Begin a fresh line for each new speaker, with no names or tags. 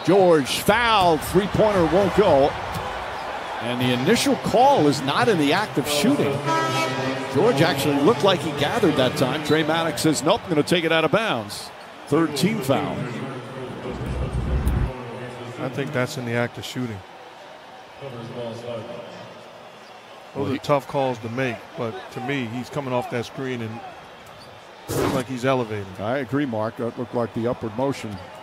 George fouled, three-pointer won't go. And the initial call is not in the act of shooting. George actually looked like he gathered that time. Trey Maddox says, nope, I'm going to take it out of bounds. Third team foul.
I think that's in the act of shooting. Those are tough calls to make, but to me, he's coming off that screen and looks like he's elevating.
I agree, Mark. That looked like the upward motion